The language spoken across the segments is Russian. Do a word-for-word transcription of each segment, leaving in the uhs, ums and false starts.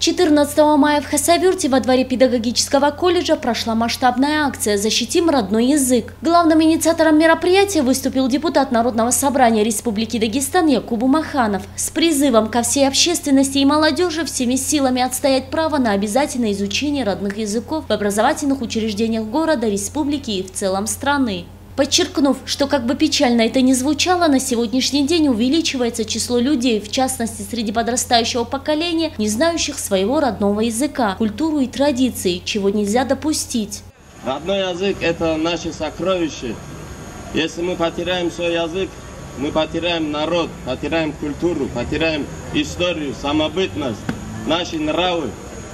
четырнадцатого мая в Хасавюрте во дворе педагогического колледжа прошла масштабная акция «Защитим родной язык». Главным инициатором мероприятия выступил депутат Народного собрания Республики Дагестан Якуб Маханов с призывом ко всей общественности и молодежи всеми силами отстоять право на обязательное изучение родных языков в образовательных учреждениях города, республики и в целом страны. Подчеркнув, что как бы печально это ни звучало, на сегодняшний день увеличивается число людей, в частности среди подрастающего поколения, не знающих своего родного языка, культуру и традиции, чего нельзя допустить. Родной язык – это наше сокровище. Если мы потеряем свой язык, мы потеряем народ, потеряем культуру, потеряем историю, самобытность, наши нравы.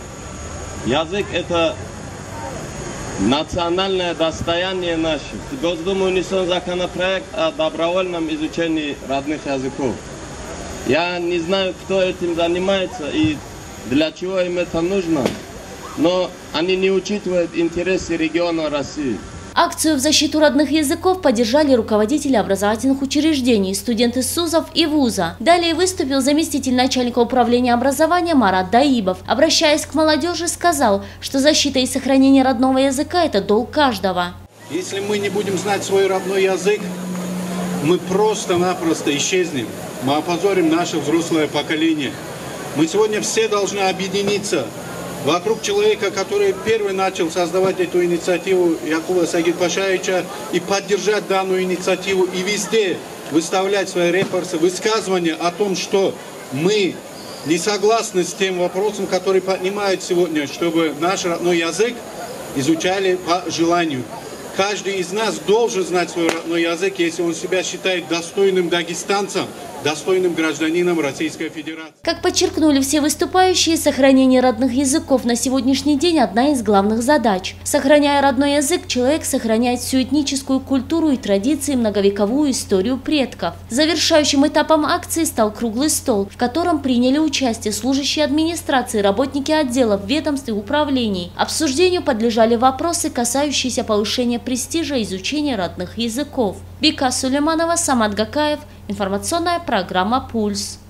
Язык – это национальное достояние наше. В Госдуму внесен законопроект о добровольном изучении родных языков. Я не знаю, кто этим занимается и для чего им это нужно, но они не учитывают интересы региона России. Акцию в защиту родных языков поддержали руководители образовательных учреждений, студенты СУЗов и вуза. Далее выступил заместитель начальника управления образования Марат Даибов. Обращаясь к молодежи, сказал, что защита и сохранение родного языка – это долг каждого. Если мы не будем знать свой родной язык, мы просто-напросто исчезнем. Мы опозорим наше взрослое поколение. Мы сегодня все должны объединиться вокруг человека, который первый начал создавать эту инициативу, Якуба Сагитпашаевича, и поддержать данную инициативу и везде выставлять свои репорсы, высказывания о том, что мы не согласны с тем вопросом, который поднимают сегодня, чтобы наш родной язык изучали по желанию. Каждый из нас должен знать свой родной язык, если он себя считает достойным дагестанцем, достойным гражданином Российской Федерации. Как подчеркнули все выступающие, сохранение родных языков на сегодняшний день – одна из главных задач. Сохраняя родной язык, человек сохраняет всю этническую культуру и традиции, многовековую историю предков. Завершающим этапом акции стал круглый стол, в котором приняли участие служащие администрации, работники отделов, ведомств и управлений. Обсуждению подлежали вопросы, касающиеся повышения престижа изучения родных языков. Бика Сулейманова, Самат Гакаев. Информационная программа «Пульс».